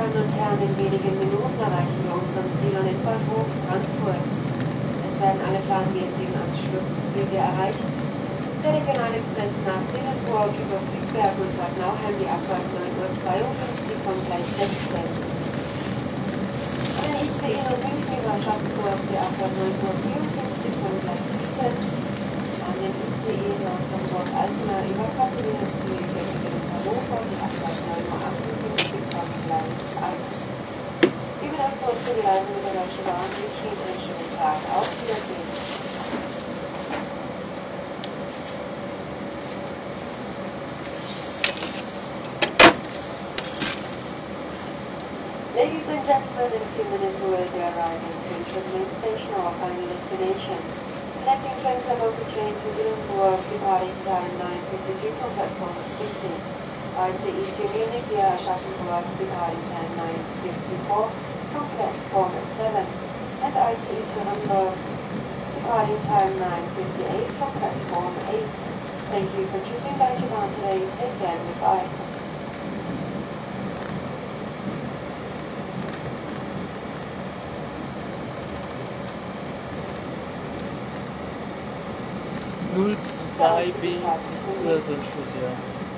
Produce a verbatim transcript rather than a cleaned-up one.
Damen und Herren, in wenigen Minuten erreichen wir unseren Ziel- und Endbahnhof Frankfurt. Es werden alle planmäßigen Anschlusszüge erreicht. Der Regionalexpress nach Dillenburg über Friedberg und Bad Nauheim, die Abfahrt neun Uhr zweiundfünfzig von Gleis sechzehn. An den I C E nach München über Aschaffenburg, die Abfahrt neun Uhr vierundfünfzig von Gleis sieben. An den I C E nach Hamburg-Altona über Kassel-Wilhelmshöhe, Göttingen und Hannover, die Abfahrt neun Uhr achtundfünfzig von Gleis eins. Wir bedanken uns für die Reise mit der Deutschen Bahn und wünschen Ihnen einen schönen Tag. Auf Wiedersehen. Ladies and gentlemen, in a few minutes we will be arriving to Trip Main Station, our final destination. Connecting trains are local train to Dillenburg, departing time nine fifty-two from platform sixty. I C E to Munich via Aschaffenburg, departing time nine fifty-four from platform seven. And I C E to Hamburg, departing time nine fifty-eight from platform eight. Thank you for choosing Deutsche Bahn today. Take care and goodbye. null zwei B oder so ein Schluss, ja.